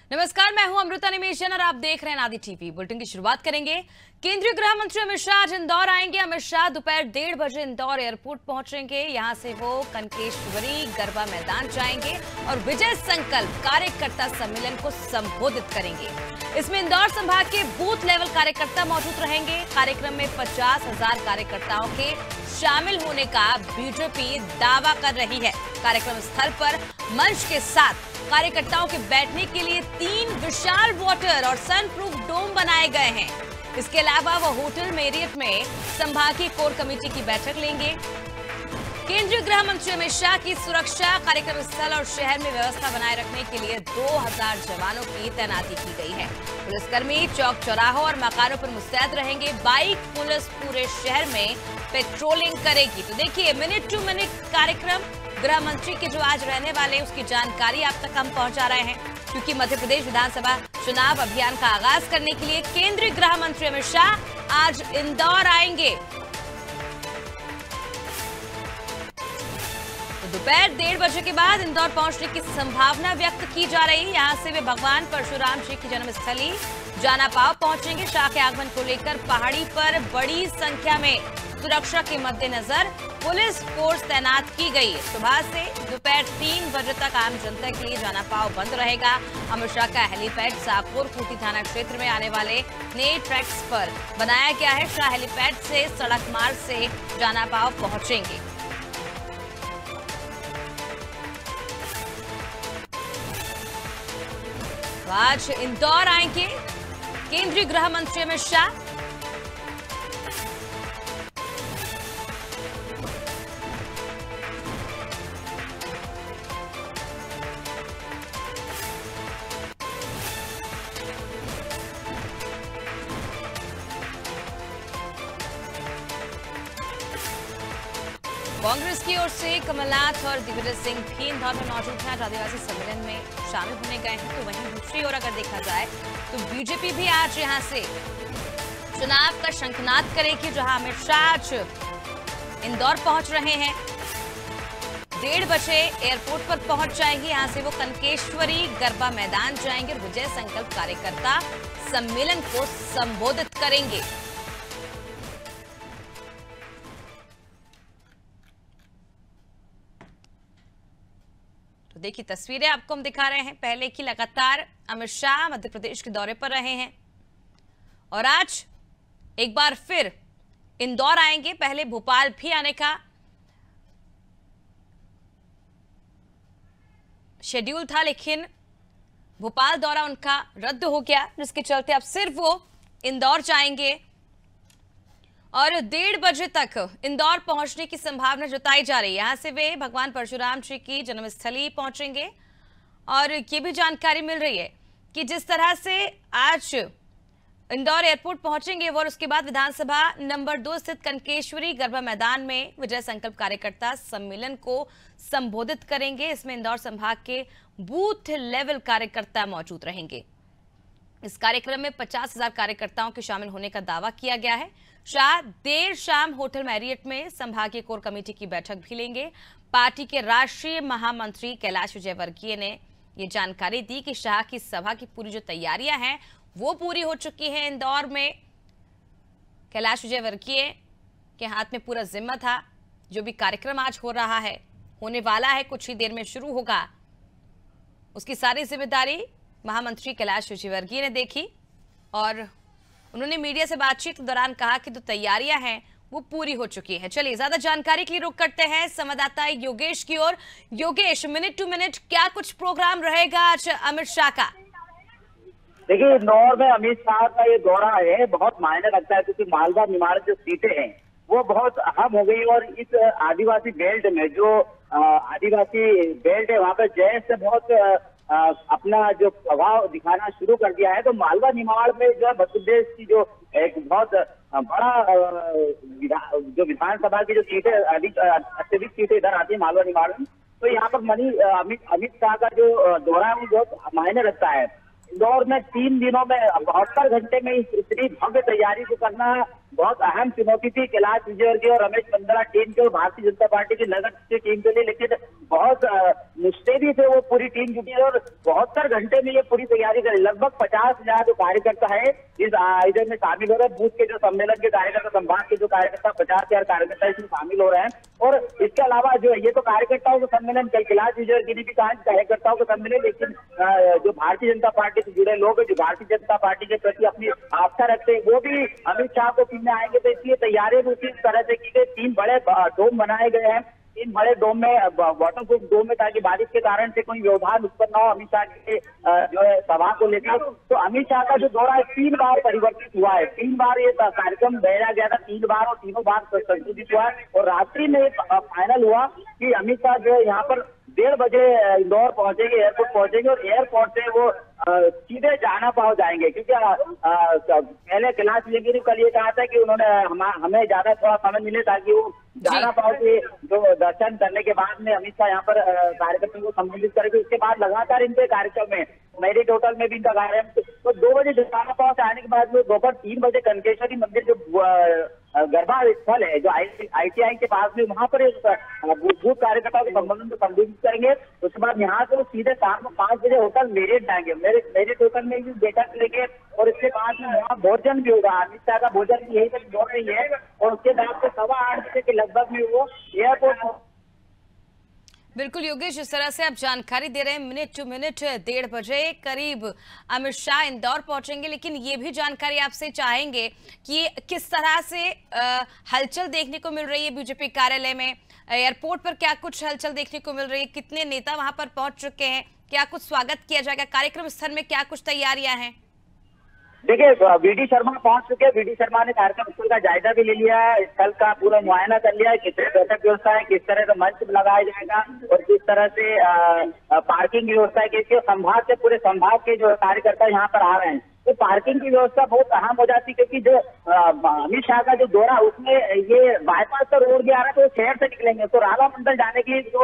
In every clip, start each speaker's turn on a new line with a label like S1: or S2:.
S1: नमस्कार, मैं हूं अमृता निमेशन और आप देख रहे हैं नादी टीवी। बुलेटिन की शुरुआत करेंगे। केंद्रीय गृह मंत्री अमित शाह आज इंदौर आएंगे। अमित शाह दोपहर 1:30 बजे इंदौर एयरपोर्ट पहुंचेंगे। यहां से वो कनकेश्वरी गरबा मैदान जाएंगे और विजय संकल्प कार्यकर्ता सम्मेलन को संबोधित करेंगे। इसमें इंदौर संभाग के बूथ लेवल कार्यकर्ता मौजूद रहेंगे। कार्यक्रम में 50,000 कार्यकर्ताओं के शामिल होने का बीजेपी दावा कर रही है। कार्यक्रम स्थल पर मंच के साथ कार्यकर्ताओं के बैठने के लिए 3 विशाल वाटर और सनप्रूफ डोम बनाए गए हैं। इसके अलावा वो होटल मेरियट में संभागीय कोर कमेटी की बैठक लेंगे। केंद्रीय गृह मंत्री अमित शाह की सुरक्षा, कार्यक्रम स्थल और शहर में व्यवस्था बनाए रखने के लिए 2000 जवानों की तैनाती की गई है। पुलिसकर्मी चौक चौराहों और मकानों पर मुस्तैद रहेंगे। बाइक पुलिस पूरे शहर में पेट्रोलिंग करेगी। तो देखिए, मिनट टू मिनट कार्यक्रम गृह मंत्री के जो आज रहने वाले उसकी जानकारी आप तक हम पहुंचा रहे हैं, क्योंकि मध्य प्रदेश विधानसभा चुनाव अभियान का आगाज करने के लिए केंद्रीय गृह मंत्री अमित शाह आज इंदौर आएंगे। तो दोपहर 1:30 बजे के बाद इंदौर पहुंचने की संभावना व्यक्त की जा रही है। यहां से वे भगवान परशुराम जी की जन्मस्थली जानापाव पहुंचेंगे। शाह के आगमन को लेकर पहाड़ी पर बड़ी संख्या में सुरक्षा के मद्देनजर पुलिस फोर्स तैनात की गई है। सुबह से दोपहर 3 बजे तक आम जनता के लिए जानापाव बंद रहेगा। अमित शाह का हेलीपैड साकपुर खूंटी थाना क्षेत्र में आने वाले नए ट्रैक्स पर बनाया गया है। शाह हेलीपैड से सड़क मार्ग से जानापाव पहुंचेंगे। तो आज इंदौर आएंगे केंद्रीय गृह मंत्री अमित शाह। कांग्रेस की ओर से कमलनाथ और दिग्विजय सिंह भी इंदौर में मौजूद हैं। आदिवासी सम्मेलन में शामिल होने गए हैं। तो वहीं दूसरी ओर अगर देखा जाए तो बीजेपी भी आज यहां से चुनाव का शंखनाद करेगी, जहां अमित शाह आज इंदौर पहुंच रहे हैं। 1:30 बजे एयरपोर्ट पर पहुंच जाएंगे। यहां से वो कनकेश्वरी गरबा मैदान जाएंगे और विजय संकल्प कार्यकर्ता सम्मेलन को संबोधित करेंगे। देखिए, तस्वीरें आपको हम दिखा रहे हैं। पहले की लगातार अमित शाह मध्य प्रदेश के दौरे पर रहे हैं और आज एक बार फिर इंदौर आएंगे। पहले भोपाल भी आने का शेड्यूल था, लेकिन भोपाल दौरा उनका रद्द हो गया, जिसके चलते अब सिर्फ वो इंदौर जाएंगे और 1:30 बजे तक इंदौर पहुंचने की संभावना जताई जा रही है। यहां से वे भगवान परशुराम जी की जन्मस्थली पहुंचेंगे और ये भी जानकारी मिल रही है कि जिस तरह से आज इंदौर एयरपोर्ट पहुंचेंगे वो, और उसके बाद विधानसभा नंबर 2 स्थित कनकेश्वरी गरबा मैदान में विजय संकल्प कार्यकर्ता सम्मेलन को संबोधित करेंगे। इसमें इंदौर संभाग के बूथ लेवल कार्यकर्ता मौजूद रहेंगे। इस कार्यक्रम में 50,000 कार्यकर्ताओं के शामिल होने का दावा किया गया है। शाह देर शाम होटल मैरियट में संभागीय कोर कमेटी की बैठक भी लेंगे। पार्टी के राष्ट्रीय महामंत्री कैलाश विजयवर्गीय ने ये जानकारी दी कि शाह की सभा की पूरी जो तैयारियां हैं वो पूरी हो चुकी हैं। इंदौर में कैलाश विजयवर्गीय के हाथ में पूरा जिम्मा था। जो भी कार्यक्रम आज हो रहा है, होने वाला है, कुछ ही देर में शुरू होगा, उसकी सारी जिम्मेदारी महामंत्री कैलाश विजयवर्गीय ने देखी और उन्होंने मीडिया से बातचीत के दौरान कहा कि जो तैयारियां हैं वो पूरी हो चुकी है। चलिए, ज्यादा जानकारी के लिए रुख करते हैं संवाददाता योगेश की ओर। योगेश, मिनट टू मिनट क्या कुछ प्रोग्राम रहेगा आज अमित शाह का?
S2: देखिए, इंदौर में अमित शाह का ये दौरा है बहुत मायने रखता है, क्योंकि मालवा निमाड़ जो सीटें हैं वो बहुत अहम हो गई और इस आदिवासी बेल्ट में जो आदिवासी बेल्ट है वहाँ पर जय से बहुत अपना जो प्रभाव दिखाना शुरू कर दिया है। तो मालवा निमाड़ में जो है मध्य प्रदेश की जो एक बहुत बड़ा जो विधानसभा की जो सीटें अत्यधिक सीटें इधर आती है मालवा निमाड़ में, तो यहाँ पर अमित शाह का जो दौरा है वो बहुत मायने रखता है। इंदौर में 3 दिनों में 72 घंटे में इतनी भव्य तैयारी को करना बहुत अहम चुनौती थी कैलाश विजयवर्गीय और रमेश चंद्रा टीम के और भारतीय जनता पार्टी की नगर की टीम के लिए, लेकिन बहुत मुस्तैदी से वो पूरी टीम जुटी और 72 घंटे में ये पूरी तैयारी करी। लगभग 50,000 जो कार्यकर्ता है इस आयोजन में शामिल हो रहे हैं। बूथ के जो सम्मेलन के कार्यकर्ता, संभाग के जो कार्यकर्ता, 50,000 कार्यकर्ता इसमें शामिल हो रहे हैं। और इसके अलावा जो ये तो कार्यकर्ताओं का सम्मेलन, कल कैलाश विजयवर्गीय ने भी कहा कार्यकर्ताओं का सम्मेलन, लेकिन जो भारतीय जनता पार्टी से जुड़े लोग हैं, जो भारतीय जनता पार्टी के प्रति अपनी आस्था रखते हैं, वो भी अमित शाह को मिलने आएंगे। तो इसलिए तैयारियां भी उसी तरह से की गई। 3 बड़े डोम बनाए गए हैं, 3 बड़े डोम में, वाटर प्रूफ डोम में, ताकि बारिश के कारण से कोई व्यवधान उत्पन्न न हो अमित शाह के जो है सभा को लेकर। तो अमित शाह का जो दौरा है 3 बार परिवर्तित हुआ है, 3 बार ये कार्यक्रम भेजा गया था, 3 बार और तीनों बार संशोधित हुआ है। और रात्रि में फाइनल हुआ कि अमित शाह जो है यहाँ पर 1:30 बजे इंदौर पहुंचेंगे, एयरपोर्ट पहुंचेंगे और एयरपोर्ट से वो सीधे जाना पाओ जाएंगे। क्योंकि पहले कैलाश विजयवर्गीय ने कल ये कहा था कि उन्होंने हमें ज्यादा थोड़ा समय मिले ताकि वो जाना पाओ के जो दर्शन करने के बाद में अमित शाह यहाँ पर कार्यक्रम को संबोधित करेंगे। उसके बाद लगातार इनके कार्यक्रम में मेरिट होटल में भी इनका कार्यक्रम, तो 2 बजे जाना पाओ से आने के बाद में दोपहर 3 बजे कनकेश्वरी मंदिर जो गरबा स्थल है जो ITI के पास में, वहां पर बूथ कार्यकर्ताओं के संबोधन को संबोधित करेंगे। उसके बाद यहाँ से वो सीधे शाम को 5 बजे होटल मेरिट जाएंगे। मेरिट होटल में भी बैठक लेंगे और इसके बाद में वहाँ भोजन भी होगा। अमित शाह का भोजन भी यही तक दौड़ रही है और उसके बाद से 8:15 बजे के लगभग में वो एयरपोर्ट।
S1: बिल्कुल योगेश, जिस तरह से आप जानकारी दे रहे हैं, मिनट टू मिनट 1:30 बजे करीब अमित शाह इंदौर पहुंचेंगे। लेकिन ये भी जानकारी आपसे चाहेंगे कि किस तरह से हलचल देखने को मिल रही है बीजेपी कार्यालय में, एयरपोर्ट पर क्या कुछ हलचल देखने को मिल रही है, कितने नेता वहां पर पहुंच चुके हैं, क्या कुछ स्वागत किया जाएगा, कार्यक्रम स्थल में क्या कुछ तैयारियां हैं?
S2: देखिए, VD शर्मा पहुंच चुके हैं। VD शर्मा ने कार्यक्रम स्थल का जायजा भी ले लिया है, स्थल का पूरा मुआयना कर लिया है, किस तरह बैठक व्यवस्था है, किस तरह का मंच लगाया जाएगा और किस तरह से पार्किंग की व्यवस्था है। क्योंकि संभाग के पूरे संभाग के जो कार्यकर्ता यहाँ पर आ रहे हैं, तो पार्किंग की व्यवस्था बहुत अहम हो जाती है। क्योंकि जो अमित शाह का जो दौरा, उसमें ये बाईपास पर रोड भी आ रहा है, तो शहर से निकलेंगे तो राधा मंडल जाने की जो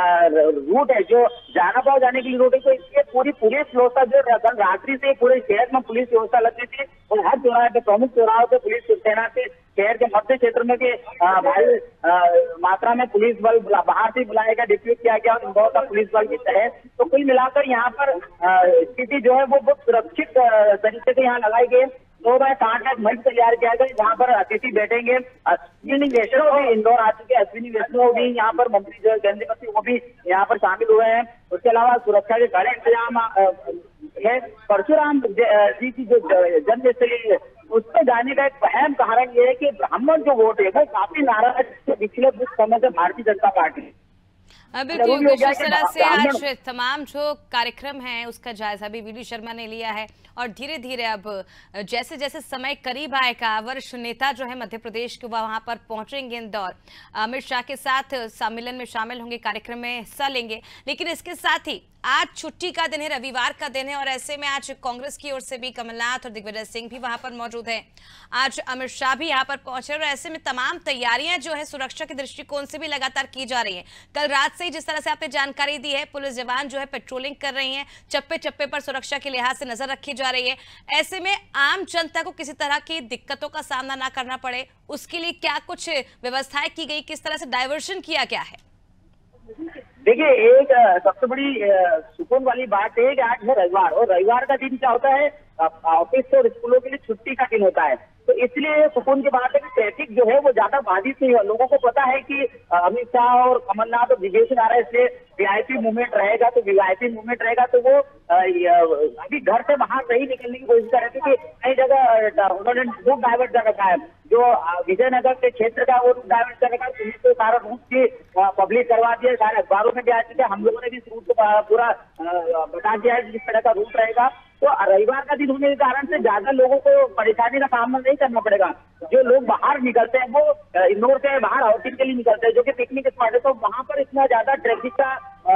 S2: रूट है, जो जानापाव जाने के लिए रूट है, तो इसलिए पूरी पुलिस व्यवस्था जो कल रात्रि से पूरे शहर में पुलिस व्यवस्था लगी थी और हर चौराहे पे, प्रमुख चौराहों पे पुलिस तैनात थी। शहर के मध्य क्षेत्र में भी भारी मात्रा में पुलिस बल बाहर से बुलाया गया, डिप्यूट किया गया और इंदौर का पुलिस बल भी है। तो कुल मिलाकर यहाँ पर स्थिति जो है वो बहुत सुरक्षित तरीके से यहाँ लगाई गई। 2x8 मंच तैयार किया गया, जहाँ पर अतिथि बैठेंगे। अश्विनी वैष्णव भी इंदौर आ चुके हैं, अश्विनी वैष्णव भी यहाँ पर मंत्री जो केंद्रीय मंत्री वो भी यहाँ पर शामिल हुए हैं। उसके अलावा सुरक्षा के कड़े इंतजाम है। परशुराम जी की जो जन्मस्थली है उस पर जाने का एक अहम कारण ये है कि ब्राह्मण जो वोट है वो काफी नाराज है पिछले कुछ समय से भारतीय जनता पार्टी।
S1: बिल्कुल, जिस तरह से आज तमाम जो कार्यक्रम है उसका जायजा भी VD शर्मा ने लिया है और धीरे धीरे अब जैसे जैसे समय करीब आएगा, वरिष्ठ नेता जो है मध्य प्रदेश के वहां पर पहुंचेंगे इंदौर, अमित शाह के साथ सम्मेलन में शामिल होंगे, कार्यक्रम में हिस्सा लेंगे। लेकिन इसके साथ ही आज छुट्टी का दिन है, रविवार का दिन है और ऐसे में आज कांग्रेस की ओर से भी कमलनाथ और दिग्विजय सिंह भी वहां पर मौजूद हैं। आज अमित शाह भी यहां पर पहुंचे और ऐसे में तमाम तैयारियां जो है सुरक्षा के दृष्टिकोण से भी लगातार की जा रही हैं। कल रात से ही जिस तरह से आपने जानकारी दी है, पुलिस जवान जो है पेट्रोलिंग कर रही हैं, चप्पे चप्पे पर सुरक्षा के लिहाज से नजर रखी जा रही है। ऐसे में आम जनता को किसी तरह की दिक्कतों का सामना ना करना पड़े, उसके लिए क्या कुछ व्यवस्थाएं की गई, किस तरह से डायवर्शन किया गया है?
S2: देखिए, एक सबसे बड़ी सुकून वाली बात है कि आज है रविवार और रविवार का दिन क्या होता है, ऑफिस और स्कूलों के लिए छुट्टी का दिन होता है। तो इसलिए सुकून की बात है कि ट्रैफिक जो है वो ज्यादा बाधित नहीं हुआ। लोगों को पता है कि अमित शाह और कमलनाथ और दिग्विजय सिंह आ रहे हैं, इसलिए VIP मूवमेंट रहेगा। तो VIP मूवमेंट रहेगा तो वो अभी घर से बाहर नहीं निकलने की कोशिश कर रहे थे कि कई जगह उन्होंने रूट डाइवर्ट कर रखा है। जो विजयनगर के क्षेत्र का वो रूट डाइवर्ट कर रखा है, पुलिस को सारा रूट की पब्लिक करवा दिया, सारे अखबारों में भी आ चुके हैं। हम लोगों ने भी इस रूट को पूरा बता दिया है जिस तरह का रूट रहेगा। तो रविवार का दिन होने के कारण से ज्यादा लोगों को परेशानी का सामना नहीं करना पड़ेगा। जो लोग बाहर निकलते हैं वो इंदौर से बाहर आउटिंग के लिए निकलते हैं, जो कि पिकनिक स्पॉट है, तो वहां पर इतना ज्यादा ट्रैफिक का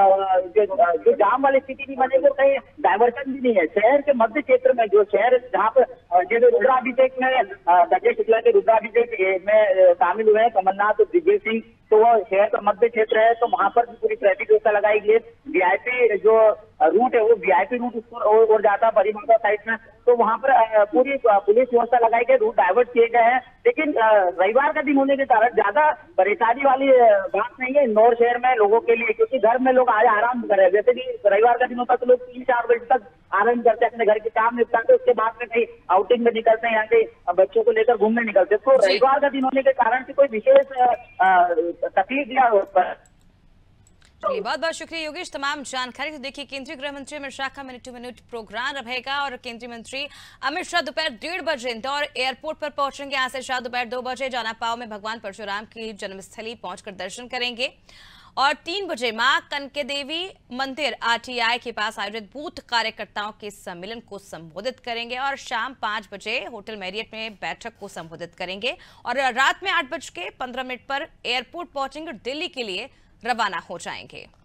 S2: जो जाम वाली स्थिति नहीं बनेगी और कहीं डायवर्सन भी नहीं है। शहर के मध्य क्षेत्र में जो शहर जहाँ पर जैसे रुद्राभिषेक में संजय शुक्ला के रुद्राभिषेक में शामिल हुए हैं कमलनाथ और दिग्विजय सिंह, तो वो शहर का मध्य क्षेत्र है, तो वहां पर भी पूरी ट्रैफिक व्यवस्था लगाई गई है। VIP जो रूट है वो VIP रूट और जाता परिमाता साइड में, तो वहाँ पर पूरी पुलिस व्यवस्था लगाई गई, रूट डाइवर्ट किए गए हैं। लेकिन रविवार का दिन होने के कारण ज्यादा परेशानी वाली बात नहीं है इंदौर शहर में लोगों के लिए, क्योंकि घर में लोग आज आराम कर रहे हैं। जैसे कि रविवार का दिन होता है तो लोग 3-4 बजे तक आराम करते हैं, अपने घर के काम निपटाते, उसके बाद में कहीं आउटिंग में निकलते हैं, यहाँ के बच्चों को लेकर घूमने निकलते हैं। तो रविवार का दिन होने के कारण से कोई विशेष तकलीफ या
S1: चलिए, बहुत बहुत शुक्रिया योगेश तमाम जानकारी। तो देखिए, केंद्रीय गृह मंत्री अमित शाह का मिनट टू मिनट प्रोग्राम रहेगा और केंद्रीय मंत्री अमित शाह दोपहर 1:30 बजे इंदौर एयरपोर्ट पर पहुंचेंगे। यहाँ से शाह दोपहर 2 बजे जानापाव में भगवान परशुराम की जन्मस्थली पहुंचकर दर्शन करेंगे और 3 बजे मां कनके देवी मंदिर आरटीआई के पास आयोजित बूथ कार्यकर्ताओं के सम्मेलन को संबोधित करेंगे और शाम 5 बजे होटल मैरियट में बैठक को संबोधित करेंगे और रात में 8:15 पर एयरपोर्ट पहुंचेंगे और दिल्ली के लिए रवाना हो जाएंगे।